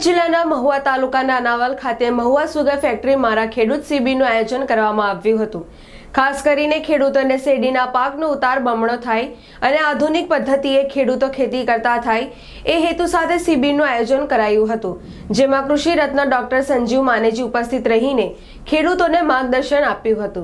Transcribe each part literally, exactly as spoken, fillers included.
સુરત જિલ્લાના મહુવા તાલુકાના અનાવલ ખાતે મહુવા સુગર ફેક્ટરી મારા ખેડૂત શિબિરનું આયોજન કરવામાં આવ્યું હતું। ખાસ કરીને ખેડૂતોને શેરડીના પાકનો ઉતાર બમણો થાય અને આધુનિક પદ્ધતિએ ખેડૂતો ખેતી કરતા થાય એ હેતુ સાથે શિબિરનું આયોજન કરાયું હતું, જેમાં કૃષિ રત્ન ડોક્ટર સંજીવ માનેજી ઉપસ્થિત રહીને ખેડૂતોને માર્ગદર્શન આપ્યું હતું।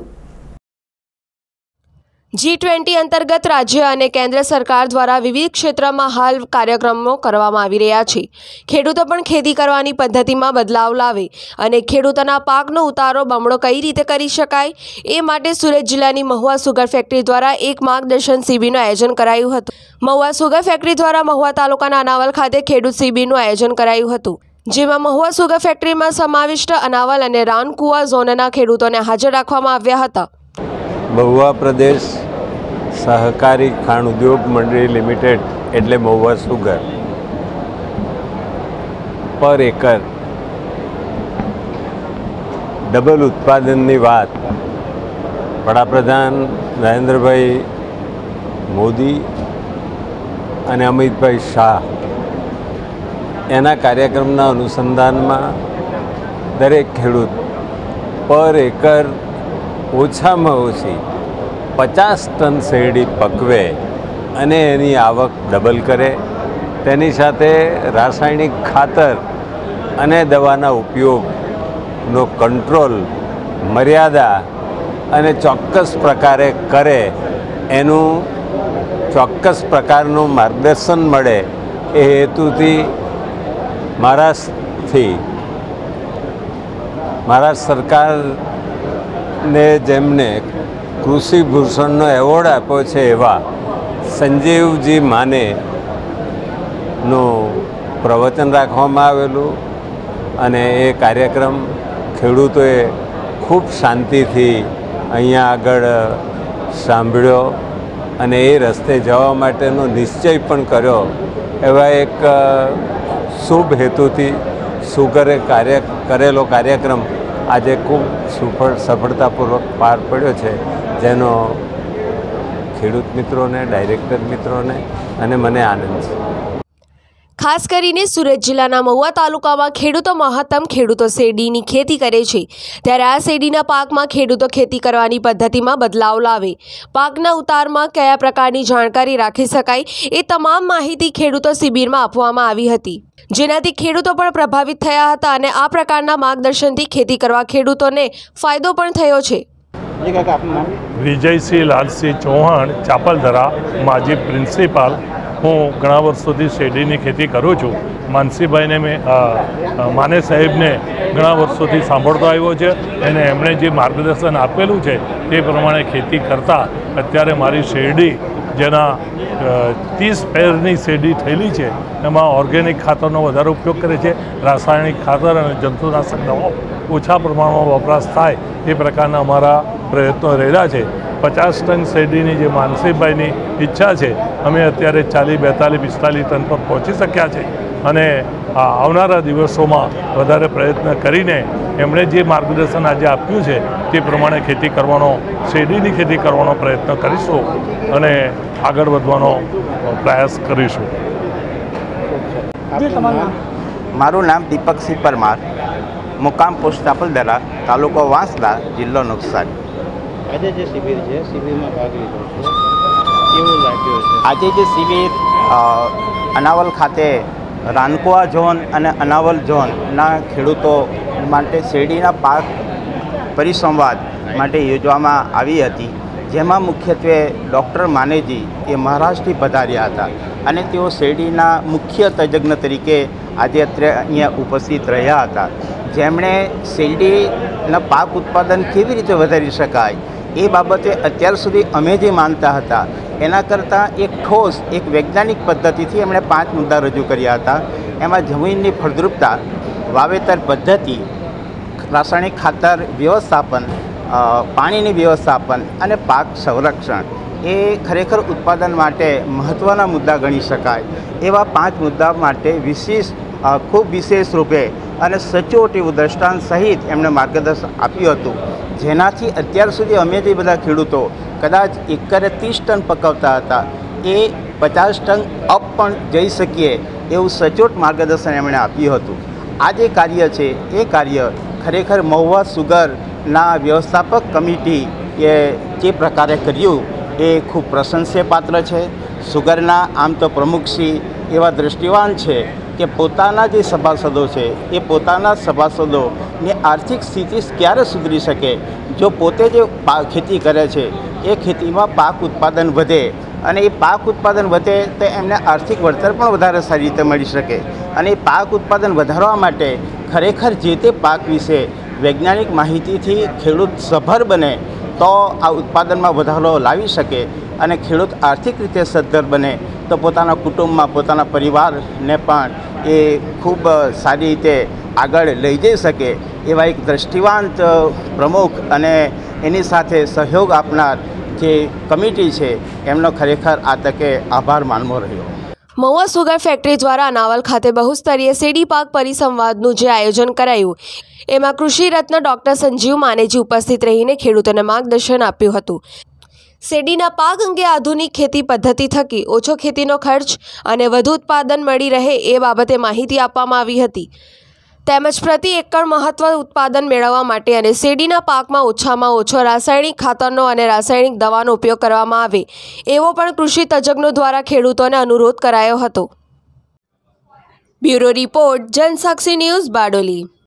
जी ट्वेंटी अंतर्गत राज्य और केन्द्र सरकार द्वारा विविध क्षेत्र में हाल कार्यक्रमों करवामां आवी रह्या छे। खेडूतो पण खेती करवानी पद्धति में बदलाव लावे अने खेडूतोना पाकनो उतारो बमणो कई रीते करी शकाय ए माटे सुरत जिल्लानी महुआ सुगर फेक्टरी द्वारा एक मार्गदर्शन शिबिरनुं आयोजन करायुं हतुं। महुआ सुगर फेक्टरी द्वारा महुआ तालुकाना अनावल खाते खेडूत शिबिरनुं आयोजन करायुं हतुं, जेमां महुआ सुगर फेक्टरी में समाविष्ट अनावल अने रानकुवा झोनना खेडूतोने हाजर राखवामां आव्या हता। महुआ प्रदेश सहकारी खाण उद्योग मंडળી लिमिटेड एटले महुआ सुगर पर एकड़ डबल उत्पादननी वात वडाप्रधान नरेंद्रभाई मोदी અને અમિતભાઈ શાહ એના કાર્યક્રમના અનુસંધાનમાં દરેક ખેડૂત પર એકર ઓછામાં ઓછી पचास टन શેરડી પકવે અને એની આવક ડબલ કરે, તેની સાથે રાસાયણિક ખાતર અને દવાના ઉપયોગનો કંટ્રોલ મર્યાદા અને ચોક્કસ પ્રકારે કરે એનું ચોક્કસ પ્રકારનું માર્ગદર્શન મળે એ હેતુથી મહારાષ્ટ્રથી મહારાષ્ટ્ર સરકારને જેમને कृषि भूषण एवोर्ड आप्यो छे एवा संजीवजी माने नो प्रवचन राखवामां आवेलुं अने ए कार्यक्रम खेडूतोए खूब शांतिथी अहींया आगळ सांभळ्यो अने ए रस्ते जवा माटेनो निश्चय पण कर्यो एवा एक शुभ हेतुथी सुगरे कार्य करेलो कार्यक्रम आज खूब सफल सफलतापूर्वक पार पड्यो छे, जेनो खेडूत मित्रों ने डायरेक्टर मित्रों ने अने मने आनंद छे। खास करीने सूरत जिल्लाना महुआ तालुकामां खेडूतो महत्तम खेडूतो શેરડીની खेती करे छे, त्यारे आ શેરડીના પાકમાં ખેડૂતો ખેતી કરવાની પદ્ધતિમાં બદલાવ લાવે, પાકના ઉતારમાં કયા પ્રકારની જાણકારી રાખી શકાય એ તમામ માહિતી ખેડૂતો શિબિરમાં આપવામાં આવી હતી, જેનાથી ખેડૂતો પણ પ્રભાવિત થયા હતા અને આ પ્રકારના માર્ગદર્શનથી ખેતી કરવા ખેડૂતોને ફાયદો પણ થયો છે। વિજયસિંહ લાલસિંહ ચૌહાણ, ચાપલધરા, માજી પ્રિન્સિપાલ। હું ઘણા વર્ષોથી શેરડીની ખેતી કરું છું। માનસીભાઈને મેં માને સાહેબને ઘણા વર્ષોથી સાંભળતો આવ્યો છે અને એમણે જે માર્ગદર્શન આપેલું છે તે પ્રમાણે ખેતી કરતાં અત્યારે મારી શેરડી જેના ત્રીસ પેરની શેરડી થયેલી છે એમાં ઓર્ગેનિક ખાતરનો વધારે ઉપયોગ કરે છે, રાસાયણિક ખાતર અને જંતુનાશક દવાઓ ઓછા પ્રમાણમાં વપરાશ થાય એ પ્રકારના અમારા પ્રયત્નો રહેલા છે। પચાસ ટન શેરડીની જે માનસીભાઈની ઈચ્છા છે અમે અત્યારે ચાલીસ બેતાલીસ પિસ્તાલીસ ટન પર પહોંચી શક્યા છે અને આવનારા દિવસોમાં વધારે પ્રયત્ન કરીને એમણે જે માર્ગદર્શન આજે આપ્યું છે તે પ્રમાણે ખેતી કરવાનો શેરડીની ખેતી કરવાનો પ્રયત્ન કરીશું અને આગળ વધવાનો પ્રયાસ કરીશું। મારું નામ દીપકસિંહ પરમાર, મુકામ પોસ્ટ ચાપલધરા, તાલુકો વાંસદા, જિલ્લો નવસારી। આજે જે શિબિર છે શિબિરમાં ભાગ લીધો છે, કેવું લાગ્યું છે? આજે જે શિબિર અનાવલ ખાતે રાનકુવા ઝોન અને અનાવલ ઝોનના ખેડૂતો માટે શેરડીના પાક પરિસંવાદ માટે યોજવામાં આવી હતી, જેમાં મુખ્યત્વે ડૉક્ટર માનેજી એ મહારાષ્ટ્રથી પધાર્યા હતા અને તેઓ શેરડીના મુખ્ય તજજ્ઞ તરીકે આજે અત્યારે અહીંયા ઉપસ્થિત રહ્યા હતા, જેમણે શેરડીના પાક ઉત્પાદન કેવી રીતે વધારી શકાય એ બાબતે અત્યાર સુધી અમે જે માનતા હતા એના કરતાં એક ઠોસ એક વૈજ્ઞાનિક પદ્ધતિથી એમણે પાંચ મુદ્દા રજૂ કર્યા હતા। એમાં જમીનની ફળદ્રુપતા, વાવેતર પદ્ધતિ, રાસાયણિક ખાતર વ્યવસ્થાપન, પાણીની વ્યવસ્થાપન અને પાક સંરક્ષણ એ ખરેખર ઉત્પાદન માટે મહત્ત્વના મુદ્દા ગણી શકાય એવા પાંચ મુદ્દા માટે વિશેષ ખૂબ વિશેષ રૂપે અને સચોટ એવું દ્રષ્ટાંત સહિત એમણે માર્ગદર્શન આપ્યું હતું, જેનાથી અત્યાર સુધી અમે જે બધા ખેડૂતો કદાચ એકરે ત્રીસ ટન પકવતા હતા એ પચાસ ટન અપ પણ જઈ શકીએ એવું સચોટ માર્ગદર્શન એમણે આપ્યું હતું। આ જે કાર્ય છે એ કાર્ય ખરેખર મહુવા સુગરના વ્યવસ્થાપક કમિટીએ જે પ્રકારે કર્યું એ ખૂબ પ્રશંસ્ય પાત્ર છે. સુગરના આમ તો પ્રમુખશ્રી એવા દૃષ્ટિવાન છે કે પોતાના જે સભાસદો છે એ પોતાના સભાસદોની આર્થિક સ્થિતિ ક્યારે સુધરી શકે જો પોતે જે ખેતી કરે છે એ ખેતીમાં પાક ઉત્પાદન વધે અને એ પાક ઉત્પાદન વધે તો એમને આર્થિક વળતર પણ વધારે સારી રીતે મળી શકે. અને એ પાક ઉત્પાદન વધારવા માટે ખરેખર જે તે પાક વિશે વૈજ્ઞાનિક માહિતીથી ખેડૂત સભર બને તો આ ઉત્પાદનમાં વધારો લાવી શકે અને ખેડૂત આર્થિક રીતે સદ્ધર બને તો પોતાના કુટુંબમાં પોતાના પરિવારને પણ એ ખૂબ સારી રીતે આગળ લઈ જઈ શકે. એવા એક દ્રષ્ટિવાંત પ્રમુખ અને એની સાથે સહયોગ આપનાર જે કમિટી છે એમનો ખરેખર આ તકે આભાર માનવો રહ્યો. મહુવા સુગર ફેક્ટરી દ્વારા અનાવલ ખાતે બહુસ્તરીય શેરડી પાક પરિસંવાદનું જે આયોજન કરાયું એમાં કૃષિ રત્ન ડૉક્ટર સંજીવ માનેજી ઉપસ્થિત રહીને ખેડૂતોને માર્ગદર્શન આપ્યું હતું. શેરડીના પાક અંગે આધુનિક ખેતી પદ્ધતિ થકી ઓછો ખેતીનો ખર્ચ અને વધુ ઉત્પાદન મળી રહે એ બાબતે માહિતી આપવામાં આવી હતી. તેમજ પ્રતિ એકર મહત્વ ઉત્પાદન મેળવવા માટે અને શેરડીના પાકમાં ઓછામાં ઓછો રાસાયણિક ખાતરનો અને રાસાયણિક દવાનો ઉપયોગ કરવામાં આવે એવો પણ કૃષિ તજજ્ઞો દ્વારા ખેડૂતોને અનુરોધ કરાયો હતો. Bureau report, Jansakshi news, Bardoli.